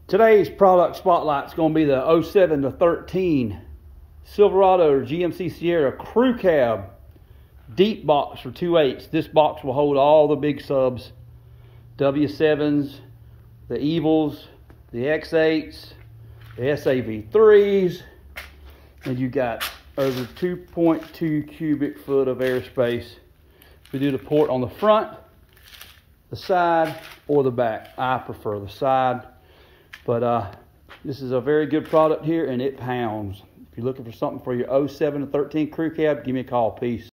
Today's product spotlight is going to be the 07 to 13 Silverado GMC Sierra Crew Cab deep box for 2.8. This box will hold all the big subs, W7s, the Evils, the X8s, the SAV3s, and you got over 2.2 cubic foot of airspace. We do the port on the front, the side, or the back. I prefer the side, but this is a very good product here, and it pounds. If you're looking for something for your 07 to 13 crew cab, give me a call. Peace.